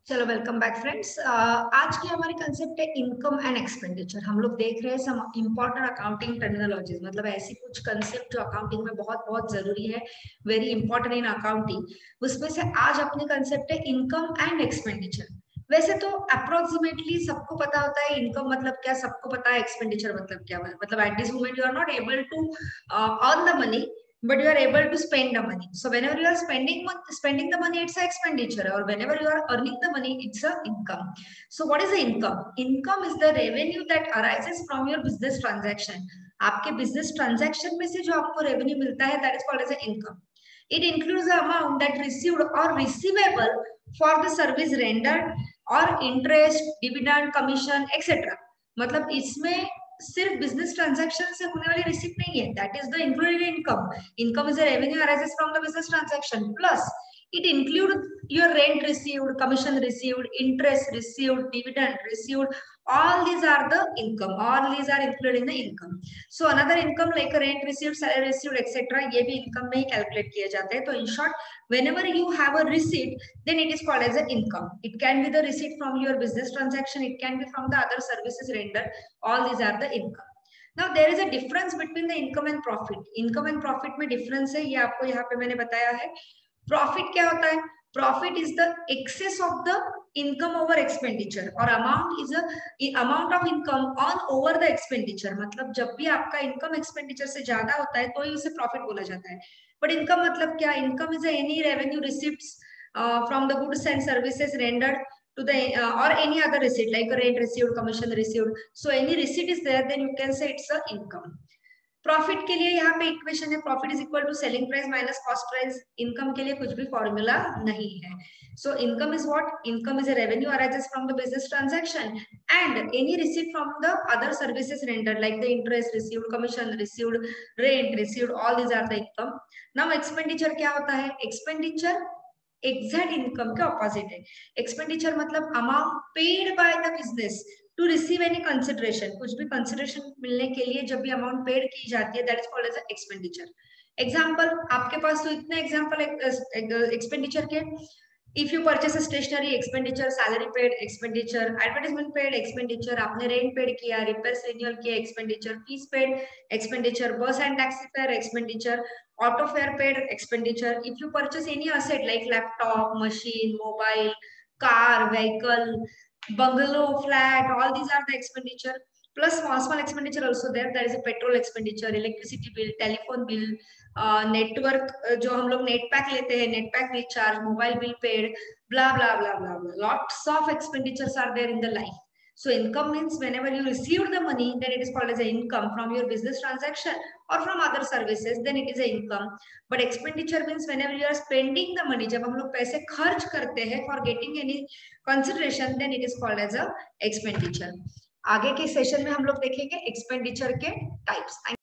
चलो welcome back friends. आज की हमारी कंसेप्ट है इनकम एंड एक्सपेंडिचर। हम लोग देख रहे हैं सम इंपॉर्टेंट अकाउंटिंग टर्मिनोलॉजीज, मतलब ऐसी कुछ कंसेप्ट जो अकाउंटिंग में बहुत बहुत जरूरी है, वेरी इंपॉर्टेंट इन अकाउंटिंग। उसमें से आज अपनी कंसेप्ट है इनकम एंड एक्सपेंडिचर। वैसे तो अप्रोक्सीमेटली सबको पता होता है इनकम मतलब क्या, सबको पता है एक्सपेंडिचर मतलब क्या। मतलब at this moment you are not able to earn the money, but you are able to spend the money. So whenever you are spending the money, it's an expenditure, or whenever you are earning the money, it's a income. So what is the income? Income is the revenue that arises from your business transaction. आपके business transaction में से जो आपको revenue मिलता है, that is called as an income. It includes the amount that received or receivable for the service rendered or interest, dividend, commission, etc. मतलब इसमें सिर्फ बिजनेस ट्रांजैक्शन से होने वाली रिसिप्ट नहीं है, that is the included income. Income is a revenue arises from the business transaction, plus it include your rent received, commission received, interest received, dividend received. All these are the income, all these are included in the income. So another income like rent received, salary received, etc. ये भी income में ही calculate किए जाते हैं. तो in short, whenever you have a receipt, then it is called as an income. It can be the receipt from your business transaction, it can be from the other services rendered. All these are the income. Now there is a difference between the income and profit. Income and profit में difference है, ये आपको यहाँ पे मैंने बताया है. Profit क्या होता है? Profit is the excess of the income over expenditure, और amount is amount of income on over the expenditure. मतलब जब भी आपका इनकम एक्सपेंडिचर से ज्यादा होता है तो ही उसे प्रॉफिट बोला जाता है. बट इनकम मतलब क्या? Income is any revenue receipts from the goods and services rendered to the or any other receipt like rent received, commission received. So any receipt is there, then you can say it's a income. Profit के लिए यहाँ पे equation है, profit is equal to selling price minus cost price. Income के लिए कुछ भी formula नहीं है. So income is what? Income is a revenue arises from the business transaction and any received from the other services rendered like the interest received, commission received, rent received. All these are the income. Now expenditure क्या होता है? Expenditure exact income के opposite है. Expenditure मतलब amount paid by the business to receive any consideration. कुछ भी consideration मिलने के लिए जब भी अमाउंट पेड की जाती है, that is called as expenditure. Example आपके पास तो इतने एग्जाम्पल एक्सपेंडिचर के. If you purchase stationery, expenditure. Salary paid, expenditure. Advertisement paid, expenditure. आपने रेंट पेड किया, रिपेयर्स रिन्यूअल किया, expenditure. Fees paid, expenditure. Bus and taxi fare, expenditure. Auto fare paid, expenditure. If you purchase any asset like laptop, machine, mobile, car, vehicle, bungalow, flat, all these are the expenditure. Plus small expenditure also there. There is a petrol expenditure, electricity bill, telephone bill, network जो हम लोग net pack लेते हैं, net pack recharge, mobile bill paid, blah blah blah blah blah. Lots of expenditures are there in the life. So income means whenever you receive the money, then it is called as an income from your business transaction or from other services, then it is an income. But expenditure means whenever you are spending the money, जब हम लोग पैसे खर्च करते हैं for getting any consideration, then it is called as a expenditure. आगे के session में हम लोग देखेंगे एक्सपेंडिचर के टाइप्स.